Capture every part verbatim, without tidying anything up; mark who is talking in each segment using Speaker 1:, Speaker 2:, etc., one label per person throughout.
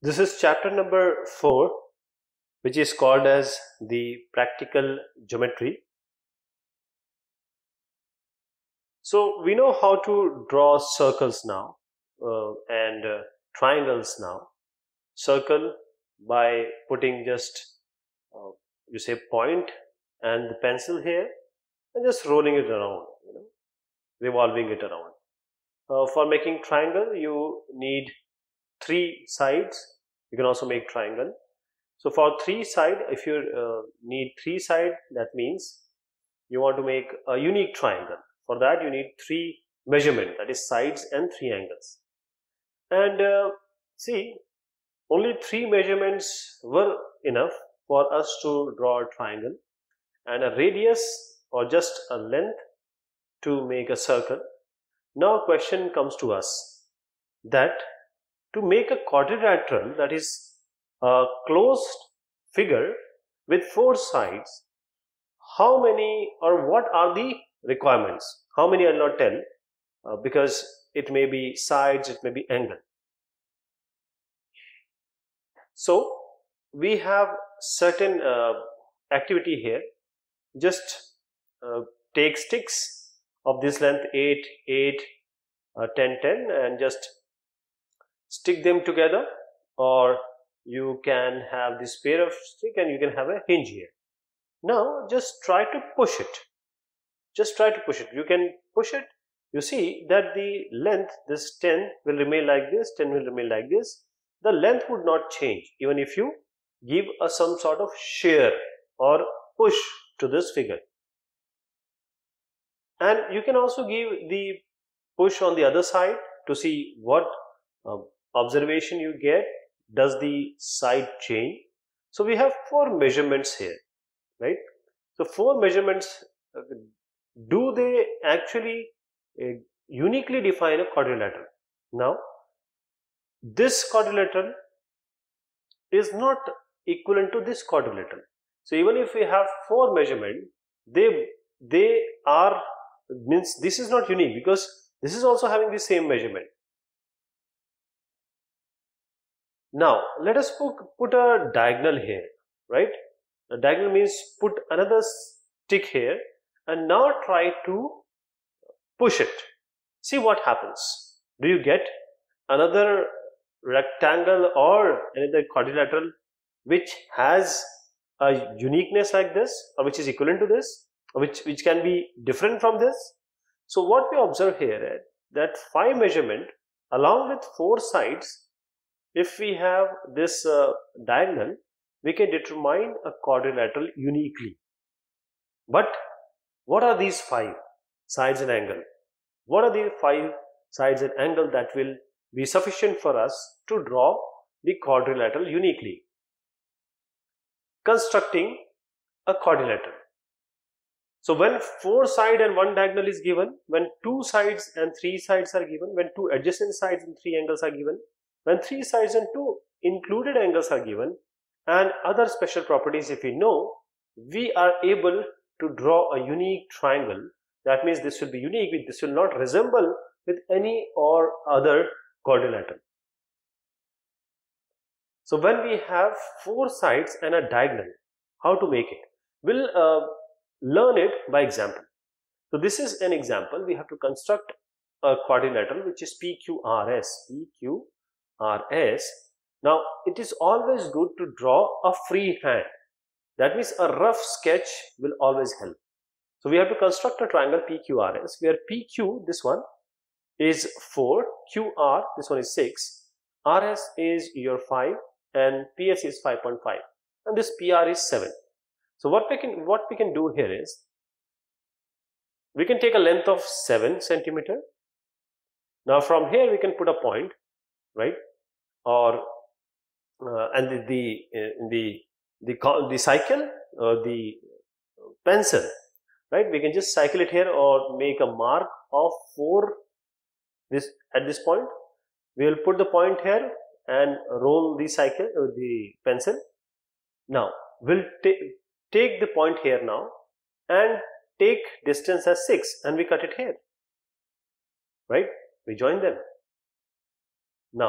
Speaker 1: This is chapter number four, which is called as the practical geometry. So we know how to draw circles now uh, and uh, triangles now. Circle by putting just uh, you say point and the pencil here and just rolling it around, you know, revolving it around. Uh, for making triangle, you need three sides. You can also make triangle. So for three side, if you uh, need three side, that means you want to make a unique triangle. For that, you need three measurement, that is sides and three angles. And uh, see, only three measurements were enough for us to draw a triangle, and a radius or just a length to make a circle. Now question comes to us that to make a quadrilateral, that is a closed figure with four sides, how many or what are the requirements? How many I'll not tell uh, because it may be sides, it may be angle. So we have certain uh, activity here. Just uh, take sticks of this length eight, eight, uh, ten, ten and just stick them together, or you can have this pair of stick and you can have a hinge here. Now just try to push it. Just try to push it. You can push it. You see that the length, this ten will remain like this, ten will remain like this. The length would not change even if you give a some sort of shear or push to this figure. And you can also give the push on the other side to see what um, observation you get. Does the side change? So we have four measurements here, right? So four measurements, uh, do they actually uh, uniquely define a quadrilateral? Now this quadrilateral is not equivalent to this quadrilateral. So even if we have four measurements, they they are means this is not unique because this is also having the same measurement. Now let us put, put a diagonal here, right? A diagonal means put another stick here and now try to push it. See what happens. Do you get another rectangle or another quadrilateral which has a uniqueness like this, or which is equivalent to this, or which, which can be different from this? So what we observe here is that five measurement along with four sides, if we have this uh, diagonal, we can determine a quadrilateral uniquely. But what are these five sides and angle? What are the five sides and angle that will be sufficient for us to draw the quadrilateral uniquely? Constructing a quadrilateral. So when four side and one diagonal is given, when two sides and three sides are given, when two adjacent sides and three angles are given, when three sides and two included angles are given, and other special properties if we know, we are able to draw a unique triangle. That means this will be unique, this will not resemble with any or other quadrilateral. So when we have four sides and a diagonal, how to make it? We'll uh, learn it by example. So this is an example. We have to construct a quadrilateral which is P Q R S. P Q R S. Now it is always good to draw a free hand. That means a rough sketch will always help. So we have to construct a triangle P Q R S where P Q, this one, is four, Q R, this one is six, R S is your five, and P S is five point five, and this P R is seven. So what we can what we can do here is we can take a length of seven centimeter. Now from here we can put a point, right? Or uh, and the the uh, the the the cycle or the pencil, right? We can just cycle it here or make a mark of four. This at this point we will put the point here and roll the cycle or the pencil. Now we'll take take the point here now and take distance as six and we cut it here, right? We join them. Now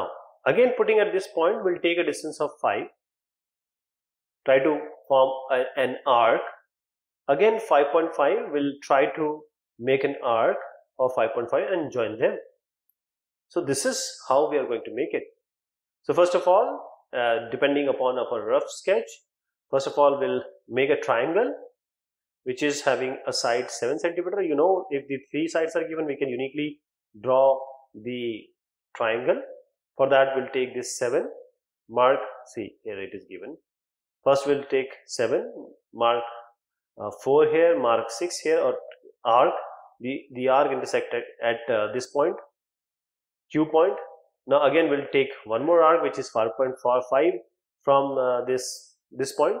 Speaker 1: Again, putting at this point, we'll take a distance of five, try to form a, an arc. Again, five point five, we'll try to make an arc of five point five and join them. So this is how we are going to make it. So first of all, uh, depending upon our rough sketch, first of all, we'll make a triangle which is having a side seven centimeter. You know, if the three sides are given, we can uniquely draw the triangle. For that, we'll take this seven, mark, see here it is given. First we'll take seven, mark uh, four here, mark six here, or arc. The, the arc intersected at uh, this point, Q point. Now again we'll take one more arc which is five point four five from uh, this, this point.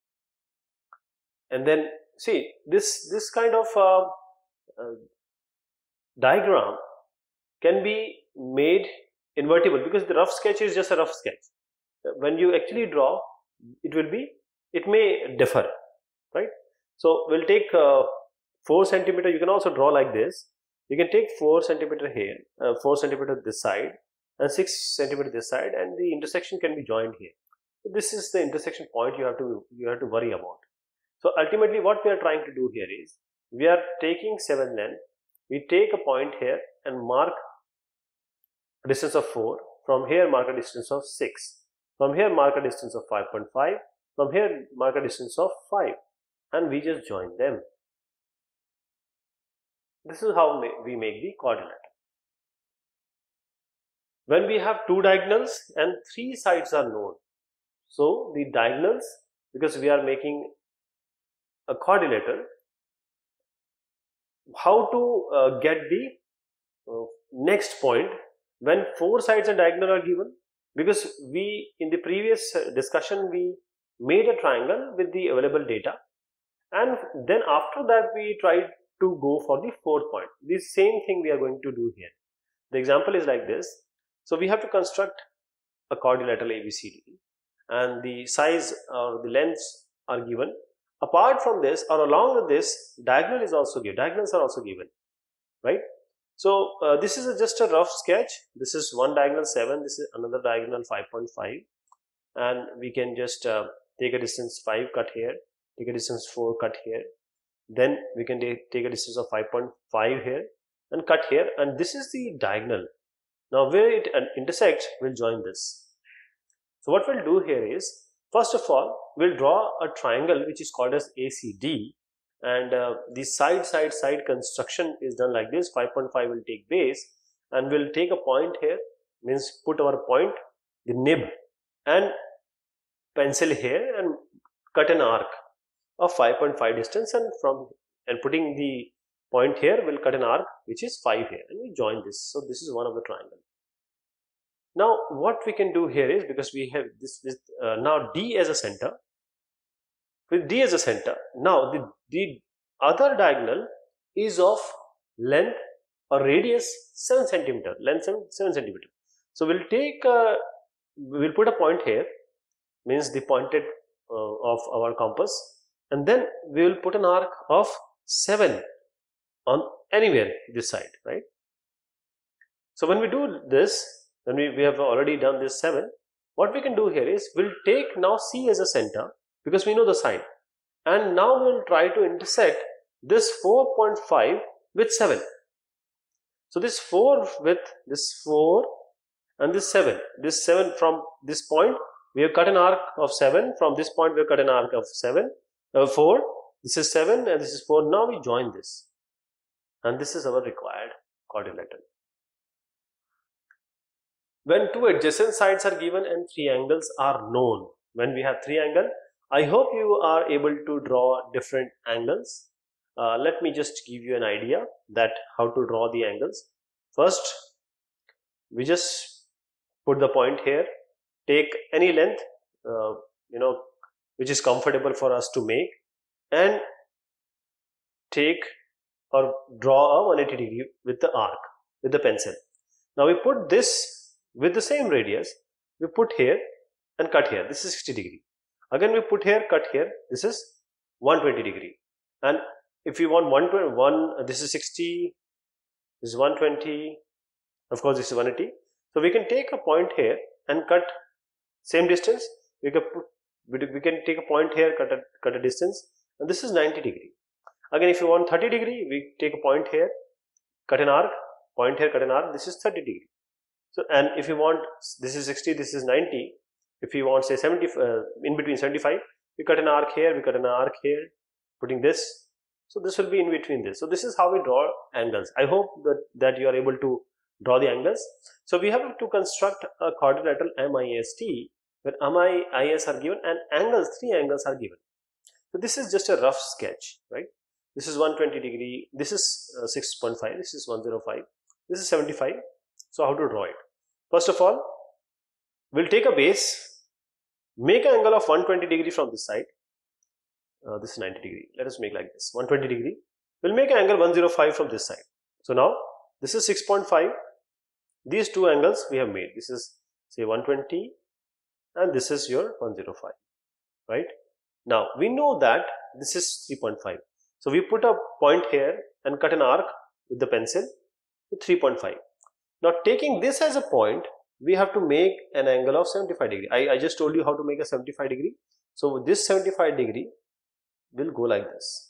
Speaker 1: And then see this, this kind of uh, uh, diagram can be made invertible, because the rough sketch is just a rough sketch. When you actually draw, it will be, it may differ, right? So we'll take uh, four centimeter. You can also draw like this. You can take four centimeter here, uh, four centimeter this side, and six centimeter this side, and the intersection can be joined here. So this is the intersection point you have to you have to worry about. So ultimately, what we are trying to do here is, we are taking seven length. We take a point here and mark a distance of four. From here, mark a distance of six. From here, mark a distance of five point five. From here, mark a distance of five. And we just join them. This is how we make the quadrilateral. When we have two diagonals and three sides are known, so the diagonals, because we are making a quadrilateral, how to uh, get the uh, next point when four sides and diagonal are given? Because we, in the previous discussion, we made a triangle with the available data, and then after that we tried to go for the fourth point. The same thing we are going to do here. The example is like this. So we have to construct a quadrilateral A B C D, and the size or the lengths are given. Apart from this, or along with this, diagonal is also given. Diagonals are also given, right? So uh, this is a, just a rough sketch. This is one diagonal seven. This is another diagonal five point five, and we can just uh, take a distance five, cut here. Take a distance four, cut here. Then we can take a distance of five point five here and cut here. And this is the diagonal. Now where it intersects, we'll join this. So what we'll do here is, first of all, we'll draw a triangle which is called as A C D, and uh, the side side side construction is done like this. five point five will take base, and we'll take a point here, means put our point, the nib, and pencil here and cut an arc of five point five distance, and from and putting the point here, we'll cut an arc which is five here, and we join this. So this is one of the triangle. Now what we can do here is, because we have this with uh, now D as a center, with D as a center, now the, the other diagonal is of length or radius seven centimeter, length seven, seven centimeter. So we'll take a, we'll put a point here, means the pointed uh, of our compass, and then we will put an arc of seven on anywhere this side, right? So when we do this, when we, we have already done this seven, what we can do here is, we'll take now C as a center, because we know the side, and now we'll try to intersect this four point five with seven. So this four with this four and this seven, this seven, from this point we have cut an arc of seven, from this point we have cut an arc of seven, uh, four, this is seven and this is four. Now we join this, and this is our required quadrilateral. When two adjacent sides are given and three angles are known, when we have three angles, I hope you are able to draw different angles. Uh, let me just give you an idea that how to draw the angles. First, we just put the point here, take any length, uh, you know, which is comfortable for us to make, and take or draw a one hundred eighty degree with the arc, with the pencil. Now we put this with the same radius, we put here and cut here. This is sixty degree. Again we put here, cut here. This is one hundred twenty degree. And if you want one twenty-one, this is sixty, this is one hundred twenty, of course this is one hundred eighty. So we can take a point here and cut same distance. We can put, we can take a point here, cut a, cut a distance, and this is ninety degree. Again, if you want thirty degree, we take a point here, cut an arc, point here, cut an arc, this is thirty degree. So, and if you want, this is sixty, this is ninety, if you want say seventy, uh, in between seventy-five, we cut an arc here, we cut an arc here, putting this, so this will be in between this. So this is how we draw angles. I hope that, that you are able to draw the angles. So we have to construct a quadrilateral M I S T where M I S are given and angles, three angles are given. So this is just a rough sketch, right? This is one hundred twenty degree, this is uh, six point five, this is one hundred five, this is seventy-five. So how to draw it? First of all, we'll take a base, make an angle of one hundred twenty degree from this side. Uh, this is ninety degree. Let us make like this, one hundred twenty degree. We'll make an angle one hundred five from this side. So now this is six point five. These two angles we have made. This is say one hundred twenty and this is your one hundred five, right? Now we know that this is three point five. So we put a point here and cut an arc with the pencil with three point five. Now taking this as a point, we have to make an angle of seventy-five degree. I, I just told you how to make a seventy-five degree. So this seventy-five degree will go like this,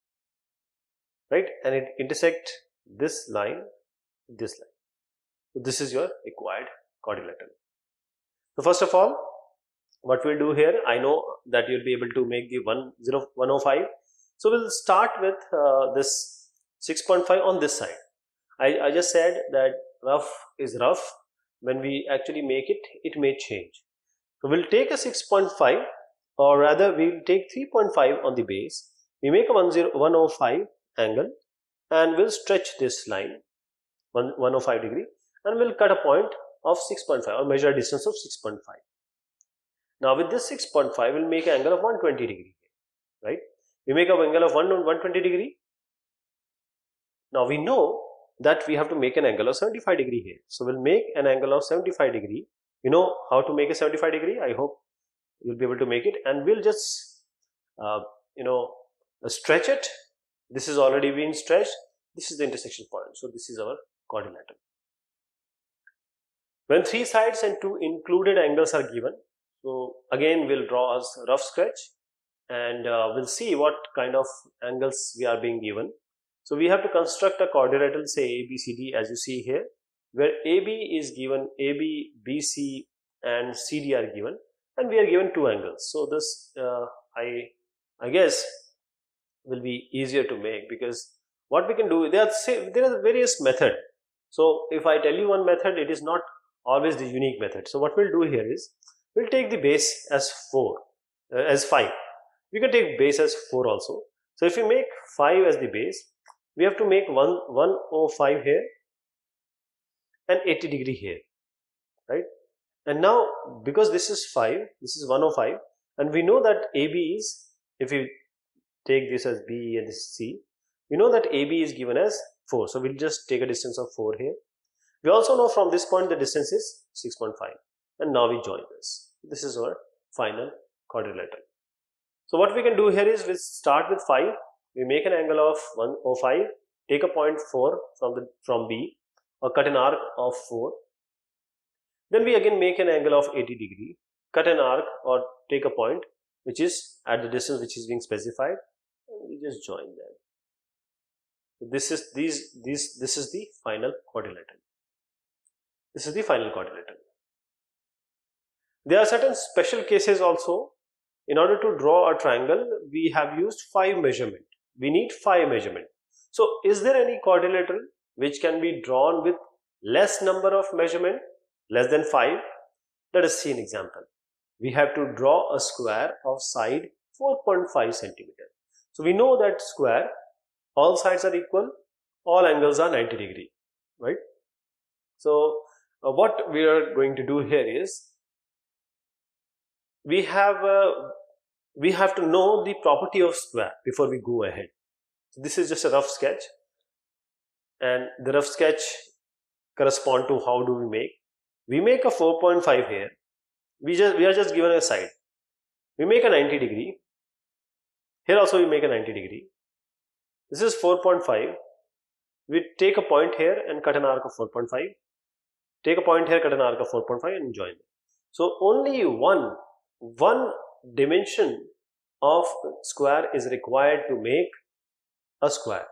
Speaker 1: right? And it intersect this line with this line. So this is your required quadrilateral. So first of all, what we'll do here, I know that you'll be able to make the one hundred five. So we'll start with uh, this six point five on this side. I, I just said that rough is rough. When we actually make it, it may change. So we'll take a six point five, or rather we'll take three point five on the base. We make a one hundred five angle and we'll stretch this line one hundred five degree and we'll cut a point of six point five or measure a distance of six point five. Now with this six point five, we'll make an angle of one hundred twenty degree, right? We make an angle of one hundred twenty degree. Now we know that we have to make an angle of seventy-five degree here. So we'll make an angle of seventy-five degree. You know how to make a seventy-five degree? I hope you'll be able to make it, and we'll just uh, you know stretch it. This is already been stretched. This is the intersection point. So this is our quadrilateral. When three sides and two included angles are given, so again we'll draw a rough sketch and uh, we'll see what kind of angles we are being given. So we have to construct a quadrilateral, say A B C D, as you see here, where A B is given, A B, B C and C D are given, and we are given two angles. So this uh, I I guess will be easier to make, because what we can do, there are say, there are various methods. So if I tell you one method, it is not always the unique method. So what we'll do here is we'll take the base as four, uh, as five. We can take base as four also. So if we make five as the base, we have to make one one hundred five here and eighty degree here, right? And now because this is five, this is one hundred five, and we know that A B is, if we take this as B and this is C, we know that A B is given as four. So we'll just take a distance of four here. We also know from this point the distance is six point five, and now we join this. This is our final quadrilateral. So what we can do here is we start with five. We make an angle of one hundred five, take a point four from the from B, or cut an arc of four. Then we again make an angle of eighty degree, cut an arc or take a point which is at the distance which is being specified, and we just join them. So this is these these this is the final quadrilateral. This is the final quadrilateral. There are certain special cases also. In order to draw a triangle, we have used five measurement. We need five measurement. So is there any quadrilateral which can be drawn with less number of measurement, less than five? Let us see an example. We have to draw a square of side four point five centimeter. So we know that square, all sides are equal, all angles are ninety degree, right? So uh, what we are going to do here is we have uh, we have to know the property of square before we go ahead. So this is just a rough sketch, and the rough sketch correspond to how do we make. We make a four point five here. We just we are just given a side. We make a ninety degree. Here also we make a ninety degree. This is four point five. We take a point here and cut an arc of four point five. Take a point here, cut an arc of four point five and join. So only one, one dimension of square is required to make a square.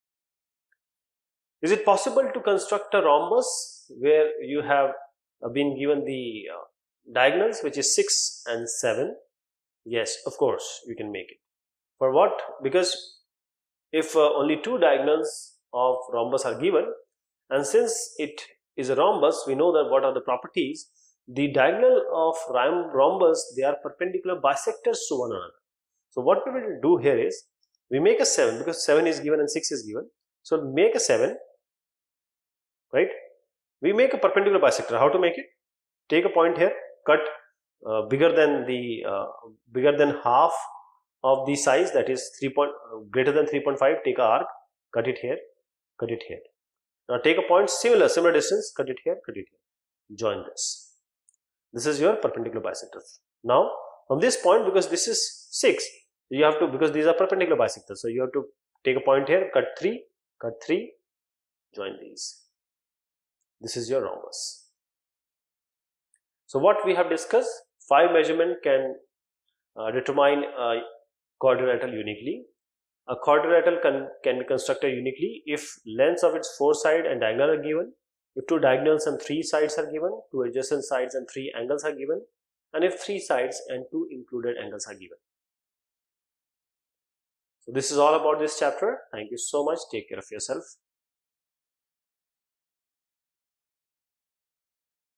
Speaker 1: Is it possible to construct a rhombus where you have been given the uh, diagonals, which is six and seven? Yes, of course, you can make it. For what? Because if uh, only two diagonals of rhombus are given, and since it is a rhombus, we know that what are the properties. The diagonal of rhombus, they are perpendicular bisectors to one another. So what we will do here is, we make a seven, because seven is given and six is given. So make a seven, right? We make a perpendicular bisector. How to make it? Take a point here, cut uh, bigger than the uh, bigger than half of the size, that is three point uh, greater than three point five. Take a arc, cut it here, cut it here. Now take a point similar similar distance, cut it here, cut it here. Join this. This is your perpendicular bisector. Now from this point, because this is six, you have to, because these are perpendicular bisectors, so you have to take a point here, cut three, cut three, join these. This is your rhombus. So what we have discussed, five measurement can uh, determine a quadrilateral uniquely. A quadrilateral can, can be constructed uniquely if lengths of its four sides and diagonal are given, if two diagonals and three sides are given, two adjacent sides and three angles are given, and if three sides and two included angles are given. So this is all about this chapter. Thank you so much. Take care of yourself.